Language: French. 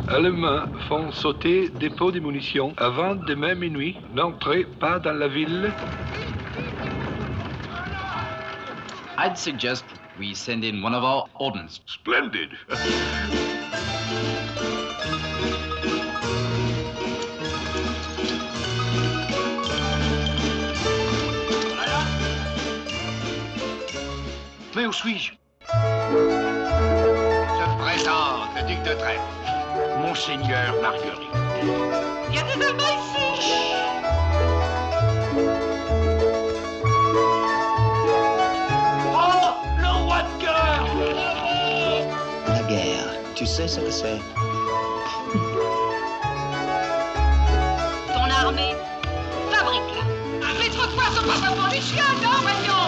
Allemands font sauter dépôt de munitions. Avant demain minuit, n'entrez pas dans la ville. I'd suggest we send in one of our ordnance. Splendid. Mais où suis-je? Je me présente, le duc de Presle. Monseigneur Marguerite. Il y a des Allemands ici! Oh, le roi de cœur! La guerre, tu sais ce que c'est? Ton armée, fabrique-la. Les trottoirs sont pas vraiment les chiens, non, voyons!